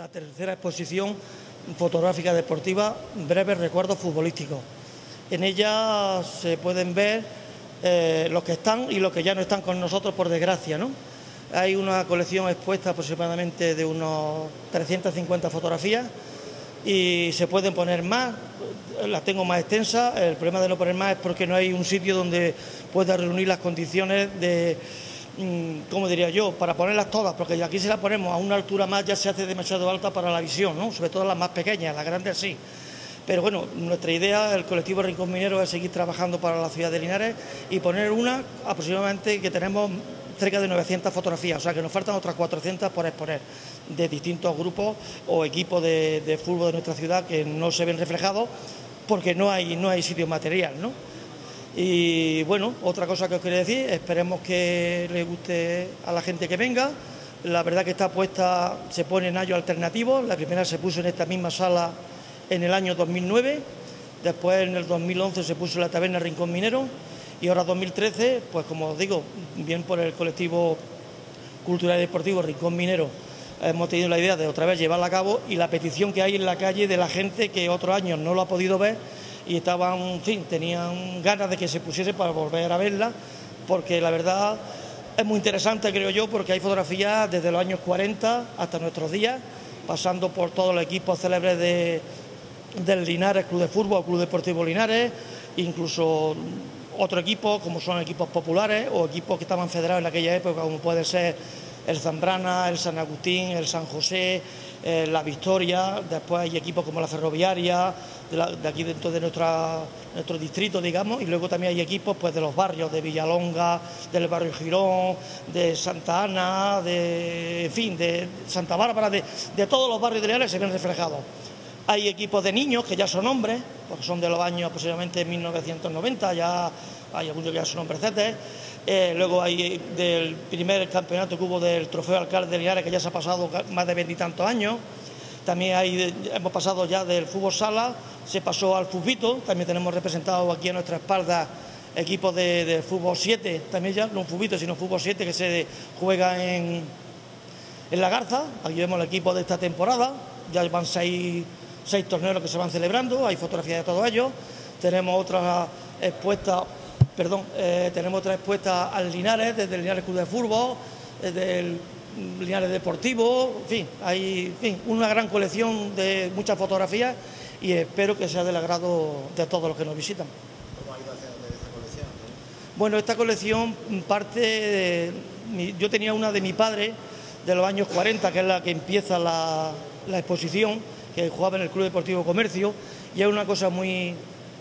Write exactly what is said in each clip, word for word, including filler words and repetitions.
la tercera exposición fotográfica deportiva, breves recuerdos futbolísticos. En ella se pueden ver eh, los que están y los que ya no están con nosotros, por desgracia, ¿no? Hay una colección expuesta aproximadamente de unos trescientas cincuenta fotografías y se pueden poner más, las tengo más extensas. El problema de no poner más es porque no hay un sitio donde pueda reunir las condiciones de, ¿cómo diría yo?, para ponerlas todas, porque aquí si las ponemos a una altura más ya se hace demasiado alta para la visión, ¿no? Sobre todo las más pequeñas, las grandes sí. Pero bueno, nuestra idea, el colectivo Rincón Minero, es seguir trabajando para la ciudad de Linares y poner una aproximadamente que tenemos cerca de novecientas fotografías, o sea que nos faltan otras cuatrocientas por exponer, de distintos grupos o equipos de, de fútbol de nuestra ciudad que no se ven reflejados porque no hay, no hay sitio material, ¿no? Y bueno, otra cosa que os quería decir, esperemos que le guste a la gente que venga. La verdad que esta puesta se pone en años alternativos. La primera se puso en esta misma sala en el año dos mil nueve, después en el dos mil once se puso en la taberna Rincón Minero y ahora dos mil trece, pues como os digo, bien por el colectivo cultural y deportivo Rincón Minero, hemos tenido la idea de otra vez llevarla a cabo, y la petición que hay en la calle de la gente que otros años no lo ha podido ver y estaban, en fin, tenían ganas de que se pusiese para volver a verla, porque la verdad es muy interesante, creo yo, porque hay fotografías desde los años cuarenta hasta nuestros días, pasando por todos los equipos célebres de, del Linares Club de Fútbol, Club Deportivo Linares, incluso otros equipos como son equipos populares o equipos que estaban federados en aquella época, como puede ser el Zambrana, el San Agustín, el San José, eh, la Victoria. Después hay equipos como la Ferroviaria, de, la, de aquí dentro de nuestra, nuestro distrito, digamos, y luego también hay equipos pues de los barrios, de Villalonga, del barrio Girón, de Santa Ana, de, en fin, de Santa Bárbara, de, de todos los barrios de Linares se ven reflejados. Hay equipos de niños que ya son hombres, porque son de los años aproximadamente mil novecientos noventa, ya hay algunos que ya son hombreces. Eh, luego hay del primer campeonato que hubo del Trofeo Alcalde de Linares, que ya se ha pasado más de veintitantos años. También hay, hemos pasado ya del fútbol sala, se pasó al fútbito, también tenemos representado aquí a nuestra espalda equipos de, de fútbol siete, también ya no un fútbito, sino fútbol siete que se juega en, en La Garza. Aquí vemos el equipo de esta temporada, ya van seis... seis torneos que se van celebrando, hay fotografías de todos ellos. Tenemos otra expuesta, perdón, eh, tenemos otra expuesta al Linares, desde el Linares Club de Fútbol, desde el Linares Deportivo, en fin, hay en fin, una gran colección de muchas fotografías y espero que sea del agrado de todos los que nos visitan. ¿Cómo ha ido haciendo esta colección? Bueno, esta colección parte de, yo tenía una de mi padre de los años cuarenta, que es la que empieza la, la exposición, que jugaba en el Club Deportivo Comercio, y es una cosa muy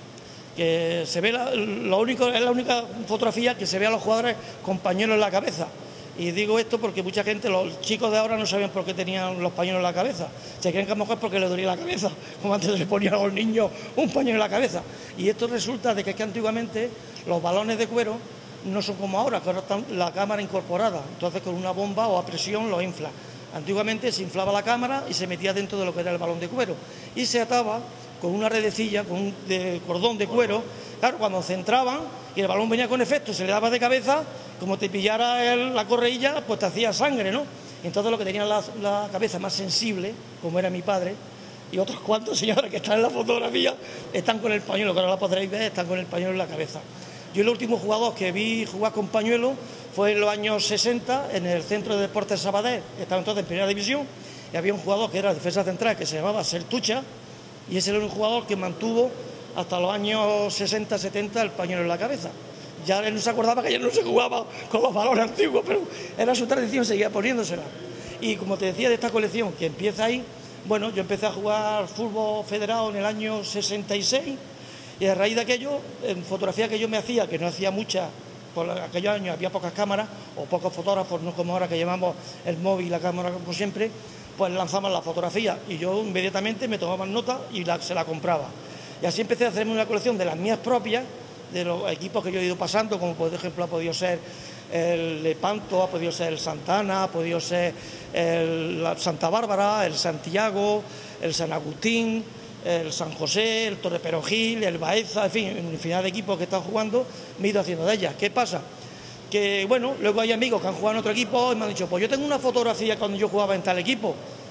que se ve la, lo único, es la única fotografía que se ve a los jugadores con pañuelos en la cabeza. Y digo esto porque mucha gente, los chicos de ahora no sabían por qué tenían los pañuelos en la cabeza. Se creen que a lo mejor es porque les dolía la cabeza, como antes se le ponían a los niños un pañuelo en la cabeza. Y esto resulta de que, es que antiguamente los balones de cuero no son como ahora, que ahora están la cámara incorporada, entonces con una bomba o a presión lo infla. Antiguamente se inflaba la cámara y se metía dentro de lo que era el balón de cuero y se ataba con una redecilla, con un de cordón de cuero. Claro, cuando centraban y el balón venía con efecto, se le daba de cabeza, como te pillara el, la correilla, pues te hacía sangre, ¿no? Entonces los que tenían la, la cabeza más sensible, como era mi padre, y otros cuantos señores que están en la fotografía, están con el pañuelo, que ahora la podréis ver, están con el pañuelo en la cabeza. Yo el último jugador que vi jugar con pañuelo fue en los años sesenta en el Centro de Deportes Sabadell, estaba entonces en Primera División, y había un jugador que era defensa central que se llamaba Sertucha, y ese era un jugador que mantuvo hasta los años sesenta setenta el pañuelo en la cabeza. Ya él no se acordaba que ya no se jugaba con los balones antiguos, pero era su tradición, seguía poniéndosela. Y como te decía de esta colección que empieza ahí, bueno, yo empecé a jugar fútbol federado en el año sesenta y seis, y a raíz de aquello, en fotografía que yo me hacía, que no hacía muchas, por aquellos años había pocas cámaras o pocos fotógrafos, no como ahora que llevamos el móvil y la cámara como siempre, pues lanzamos la fotografía y yo inmediatamente me tomaba nota y la, se la compraba. Y así empecé a hacerme una colección de las mías propias, de los equipos que yo he ido pasando, como por ejemplo ha podido ser el Lepanto, ha podido ser el Santana, ha podido ser el la Santa Bárbara, el Santiago, el San Agustín, el San José, el Torre Perogil, el Baeza, en fin, una infinidad de equipos que están jugando, me he ido haciendo de ellas. ¿Qué pasa? Que, bueno, luego hay amigos que han jugado en otro equipo y me han dicho, pues yo tengo una fotografía cuando yo jugaba en tal equipo.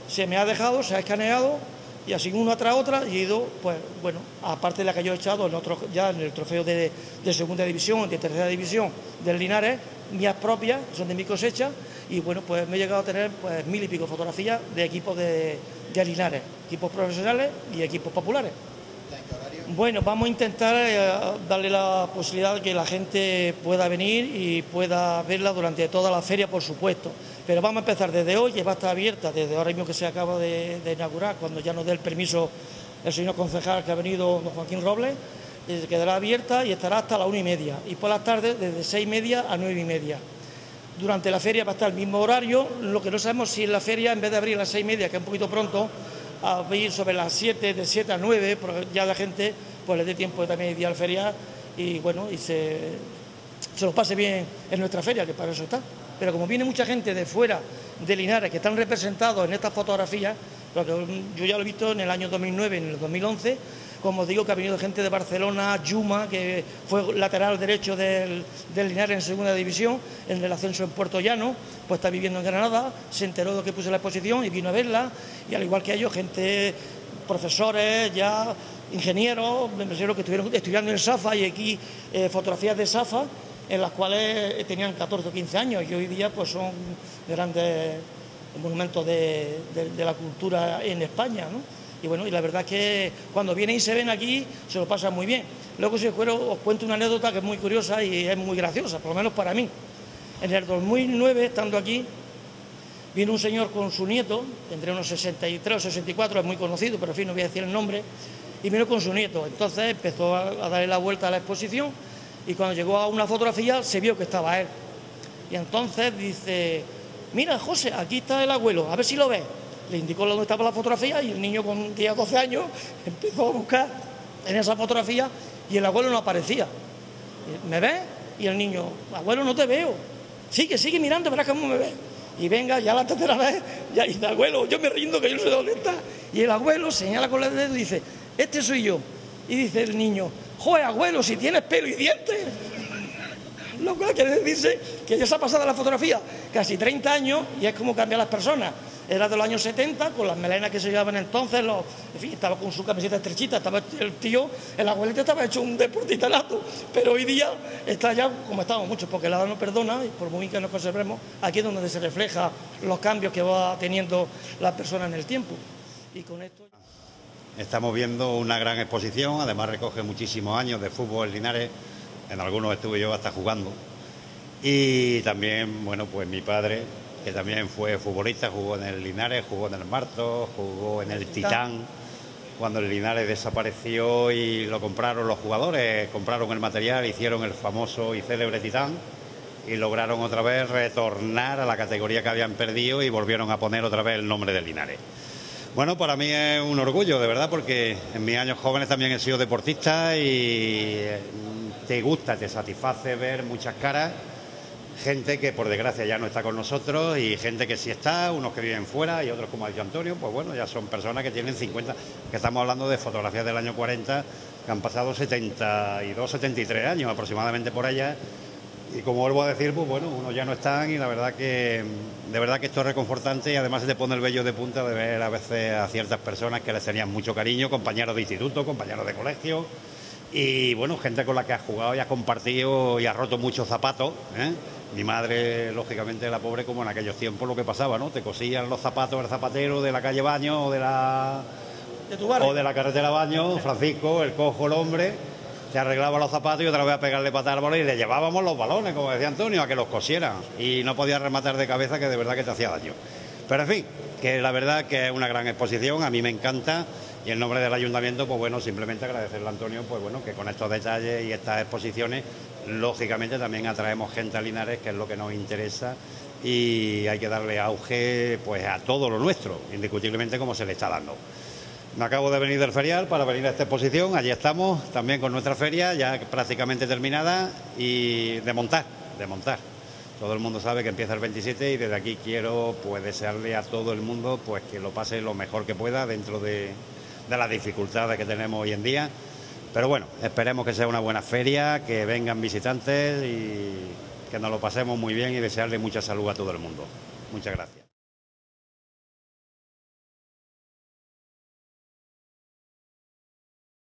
se me ha dejado, se ha escaneado y así una tras otra y he ido, pues bueno, aparte de la que yo he echado en otro, ya en el trofeo de, de segunda división, de tercera división del Linares, mías propias, son de mi cosecha, y bueno, pues me he llegado a tener pues mil y pico fotografías de equipos de, de Linares, equipos profesionales y equipos populares. Bueno, vamos a intentar eh, darle la posibilidad de que la gente pueda venir y pueda verla durante toda la feria, por supuesto. Pero vamos a empezar desde hoy, que va a estar abierta, desde ahora mismo que se acaba de, de inaugurar, cuando ya nos dé el permiso el señor concejal que ha venido, don Joaquín Robles, eh, quedará abierta y estará hasta las una y media. Y por las tardes, desde seis y media a nueve y media. Durante la feria va a estar el mismo horario, lo que no sabemos si en la feria, en vez de abrir a las seis y media, que es un poquito pronto, a abrir sobre las siete, de siete a nueve, porque ya la gente pues le dé tiempo de también ir a la feria y bueno, y se, se lo pase bien en nuestra feria, que para eso está. Pero como viene mucha gente de fuera de Linares, que están representados en estas fotografías, porque yo ya lo he visto en el año dos mil nueve, en el dos mil once, como os digo, que ha venido gente de Barcelona, Yuma, que fue lateral derecho del, del Linares en segunda división, en el ascenso en Puerto Llano, pues está viviendo en Granada, se enteró de que puse la exposición y vino a verla, y al igual que ellos, gente, profesores, ya ingenieros, me refiero que estuvieron estudiando en SAFA, y aquí eh, fotografías de SAFA, en las cuales tenían catorce o quince años, y hoy día pues son grandes monumentos de, de, de la cultura en España, ¿no? Y bueno, y la verdad es que cuando vienen y se ven aquí, se lo pasan muy bien. Luego, si os, cuero, os cuento una anécdota que es muy curiosa y es muy graciosa, por lo menos para mí. En el dos mil nueve, estando aquí, vino un señor con su nieto, tendría unos sesenta y tres o sesenta y cuatro, es muy conocido, pero en fin, no voy a decir el nombre, y vino con su nieto. Entonces empezó a, a darle la vuelta a la exposición, y cuando llegó a una fotografía se vio que estaba él. Y entonces dice: mira, José, aquí está el abuelo, a ver si lo ves. Le indicó dónde estaba la fotografía y el niño con diez o doce años empezó a buscar en esa fotografía y el abuelo no aparecía. ¿Me ves? Y el niño: abuelo, no te veo. Sigue, sigue mirando, verás cómo me ves. Y venga, ya la tercera vez, ya dice: abuelo, yo me rindo, que yo no sé dónde está. Y el abuelo señala con el dedo y dice: este soy yo. Y dice el niño: joder, abuelo, si tienes pelo y dientes. Lo cual quiere decirse que ya se ha pasado la fotografía casi treinta años y es como cambian las personas. Era de los años setenta, con las melenas que se llevaban entonces, los, en fin, estaba con su camiseta estrechita, estaba el tío, el abuelito estaba hecho un deportista nato, pero hoy día está ya como estamos muchos, porque la edad no perdona, y por muy bien que nos conservemos, aquí es donde se refleja los cambios que va teniendo la persona en el tiempo. Y con esto... Estamos viendo una gran exposición, además recoge muchísimos años de fútbol en Linares, en algunos estuve yo hasta jugando, y también, bueno, pues mi padre, que también fue futbolista, jugó en el Linares, jugó en el Marto, jugó en el Titán, cuando el Linares desapareció y lo compraron los jugadores, compraron el material, hicieron el famoso y célebre Titán y lograron otra vez retornar a la categoría que habían perdido y volvieron a poner otra vez el nombre del Linares. Bueno, para mí es un orgullo, de verdad, porque en mis años jóvenes también he sido deportista y te gusta, te satisface ver muchas caras. Gente que por desgracia ya no está con nosotros y gente que sí está, unos que viven fuera y otros, como ha dicho Antonio, pues bueno, ya son personas que tienen cincuenta, que estamos hablando de fotografías del año cuarenta, que han pasado setenta y dos, setenta y tres años aproximadamente por ellas, y como vuelvo a decir, pues bueno, unos ya no están y la verdad que, de verdad que esto es reconfortante y además se te pone el vello de punta de ver a veces a ciertas personas que les tenían mucho cariño, compañeros de instituto, compañeros de colegio, y bueno, gente con la que has jugado y has compartido y has roto muchos zapatos, ¿eh? Mi madre, lógicamente, la pobre, como en aquellos tiempos lo que pasaba, ¿no? Te cosían los zapatos del zapatero de la calle Baño o de la, ¿De tu barrio? o de la carretera Baño, Francisco, el cojo, el hombre, te arreglaba los zapatos y otra vez a pegarle patas al balón y le llevábamos los balones, como decía Antonio, a que los cosieran y no podías rematar de cabeza, que de verdad que te hacía daño. Pero en fin, que la verdad que es una gran exposición, a mí me encanta. Y en nombre del ayuntamiento, pues bueno, simplemente agradecerle a Antonio, pues bueno, que con estos detalles y estas exposiciones, lógicamente también atraemos gente a Linares, que es lo que nos interesa, y hay que darle auge pues a todo lo nuestro, indiscutiblemente como se le está dando. Me acabo de venir del ferial para venir a esta exposición, allí estamos, también con nuestra feria, ya prácticamente terminada, y de montar, de montar. Todo el mundo sabe que empieza el veintisiete y desde aquí quiero pues desearle a todo el mundo pues que lo pase lo mejor que pueda dentro de... de las dificultades que tenemos hoy en día, pero bueno, esperemos que sea una buena feria, que vengan visitantes y que nos lo pasemos muy bien y desearle mucha salud a todo el mundo. Muchas gracias.